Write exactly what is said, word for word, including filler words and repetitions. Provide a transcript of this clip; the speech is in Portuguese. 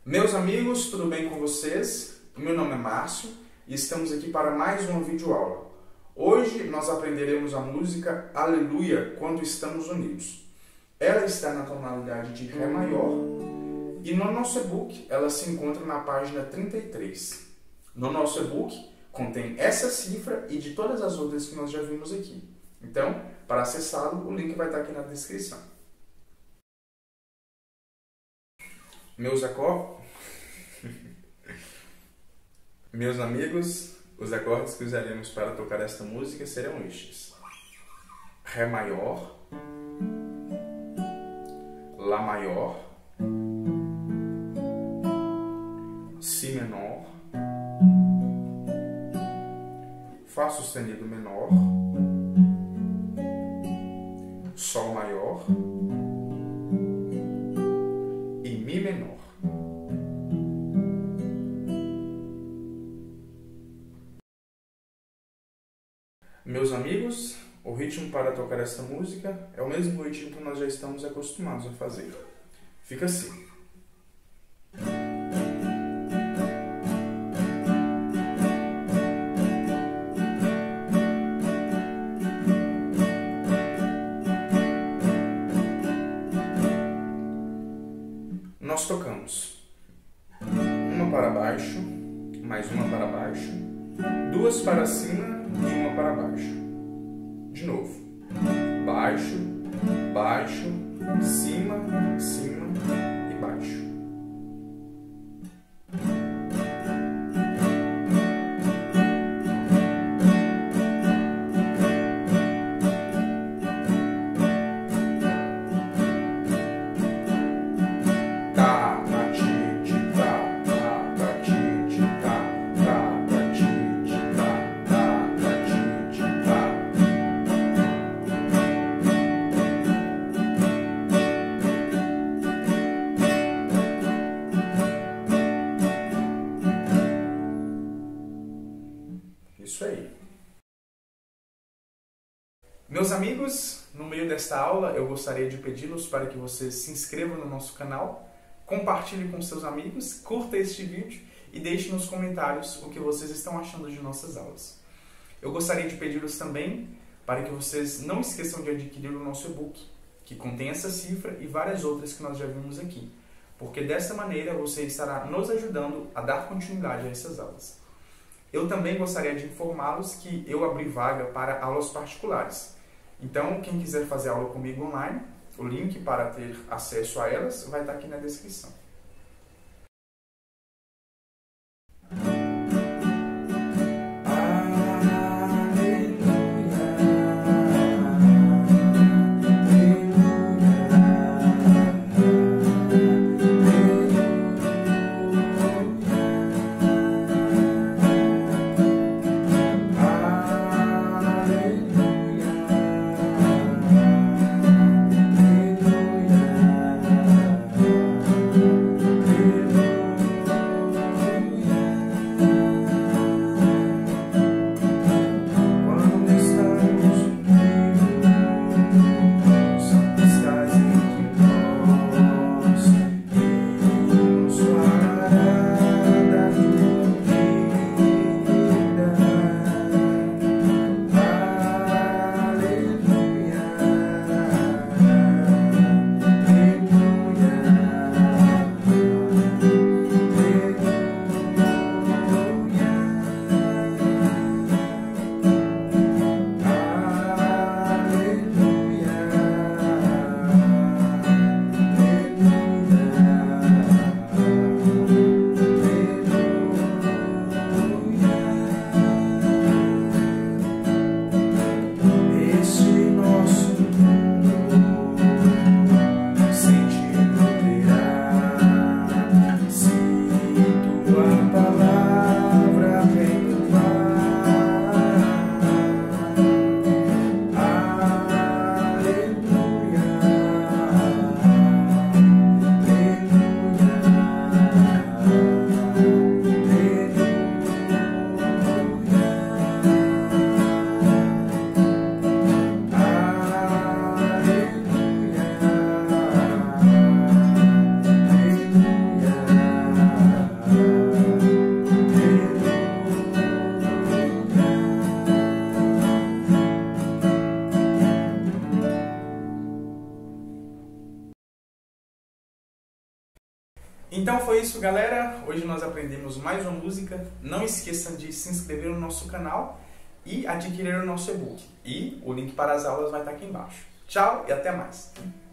Meus amigos, tudo bem com vocês? Meu nome é Márcio e estamos aqui para mais uma videoaula. Hoje nós aprenderemos a música Aleluia quando estamos unidos. Ela está na tonalidade de Ré maior e no nosso e-book ela se encontra na página trinta e três. No nosso e-book contém essa cifra e de todas as outras que nós já vimos aqui. Então, para acessá-lo, o link vai estar aqui na descrição. Meus acordes, meus amigos, os acordes que usaremos para tocar esta música serão estes: Ré maior, Lá maior, Si menor, Fá sustenido menor, Sol maior e Mi menor. Meus amigos, o ritmo para tocar esta música é o mesmo ritmo que nós já estamos acostumados a fazer. Fica assim. Nós tocamos uma para baixo, mais uma para baixo, duas para cima e uma para baixo. De novo. Baixo, baixo, cima, cima e baixo. Isso aí. Meus amigos, no meio desta aula eu gostaria de pedi-los para que vocês se inscrevam no nosso canal, compartilhem com seus amigos, curta este vídeo e deixe nos comentários o que vocês estão achando de nossas aulas. Eu gostaria de pedi-los também para que vocês não esqueçam de adquirir o nosso e-book, que contém essa cifra e várias outras que nós já vimos aqui, porque dessa maneira você estará nos ajudando a dar continuidade a essas aulas. Eu também gostaria de informá-los que eu abri vaga para aulas particulares. Então, quem quiser fazer aula comigo online, o link para ter acesso a elas vai estar aqui na descrição. Aleluia. Então foi isso, galera. Hoje nós aprendemos mais uma música. Não esqueçam de se inscrever no nosso canal e adquirir o nosso e-book. E o link para as aulas vai estar aqui embaixo. Tchau e até mais!